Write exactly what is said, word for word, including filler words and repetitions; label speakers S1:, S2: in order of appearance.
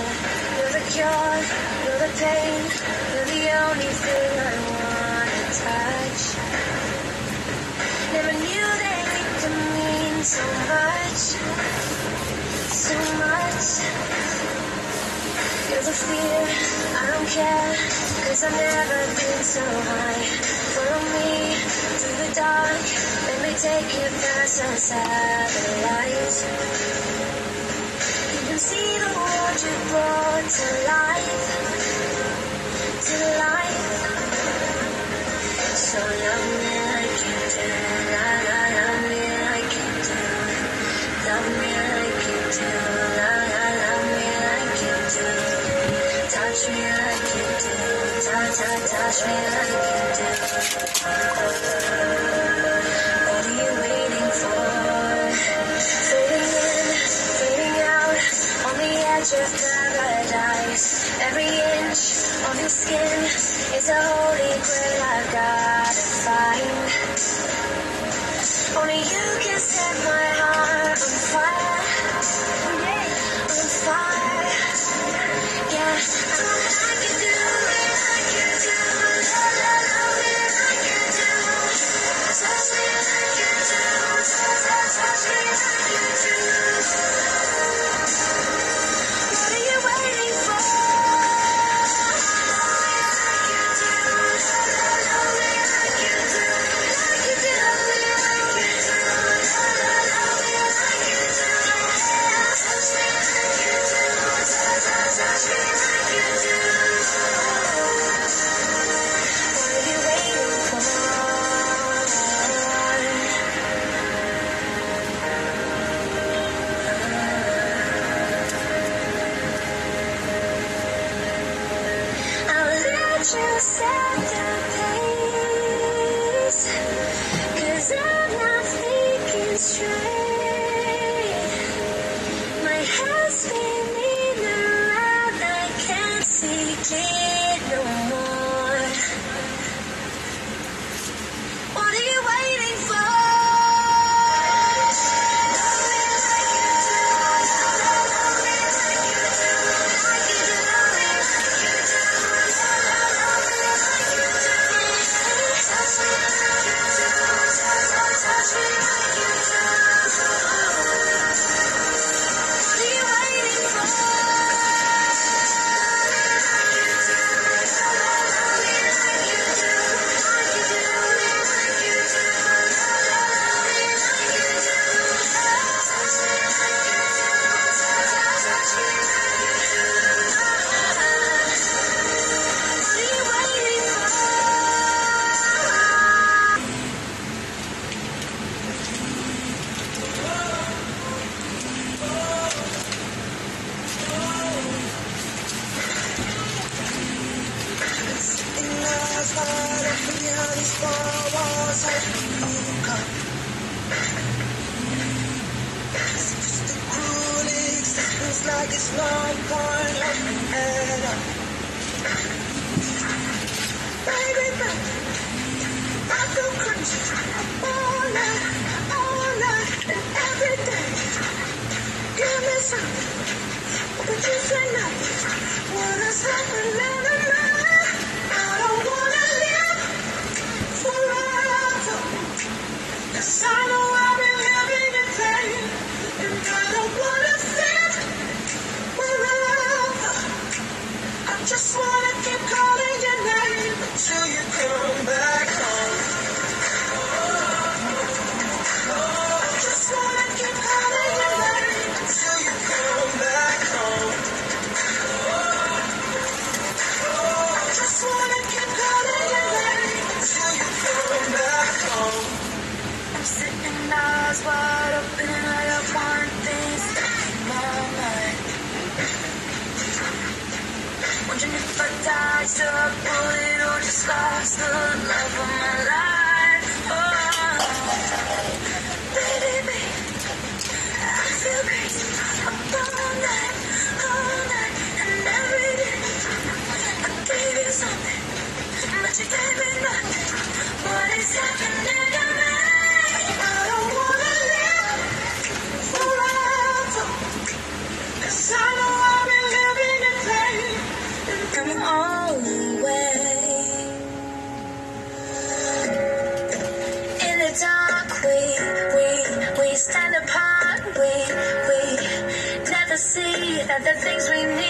S1: You're the cure, you're the pain, you're the only thing I wanna touch. Never knew that it could mean so much, so much. You're the fear, I don't care, cause I've never been so high. Follow me through the dark, let me take you past the satellites. You can see the world you brought to life, to life. So love me like you do, la la, love me like you do. Love me like you do, la la, love me like you do. Touch me like you do, touch, touch, touch me like you do. What are you waiting for? Fading in, fading out, on the edge of paradise. Every inch of your skin is a holy grail I've gotta find. Only you can set my heart on fire, on fire. Yeah, I can do it like you do. Love, love, love me like you do. Touch me like you do. Touch, touch, touch me like you do. What are you waiting for? Like you do. Love, love, love me like you do. Like you do. Love me like you do. Love, love, love me like you do. Touch me like you do. Touch, touch, touch me like you do. What are you waiting for? I'll let you set the pace, cause I'm not thinking straight. My head's spinning around, I can't see clear no more. What are you waiting for? Love me like you do, love, love, love me like you do, like you do, love me like you do, love, love, love me like you do. Touch me like you do, touch, touch, touch me like you do. What are you waiting for? Like it's not going up and up. Baby, baby, I feel crazy all night, all night, and every day. Give me something, but you say nothing. What is happening to me? I don't wanna live forever, 'cause I know I've been living in pain, and I don't wanna think forever. I just wanna keep calling your name until you come back home. I just wanna keep calling your name until you come back home. I just wanna keep calling your name until you come back home. I'm sitting eyes wide open and I got one thing stuck in my mind. Wondering if I died, still a bullet, or just lost the love of my life. Oh, baby, baby, I feel crazy. Up all night, all night, and every day. I gave you something, but you gave me nothing. What is happening to me? I don't wanna live forever, 'cause I know I've been living that the things we need